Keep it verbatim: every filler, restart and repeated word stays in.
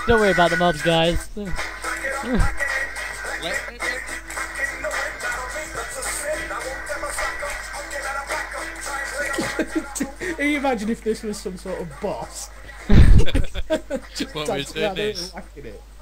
Don't worry about the mobs, guys. Can you imagine if this was some sort of boss? Just What was dancing around this? and whacking it.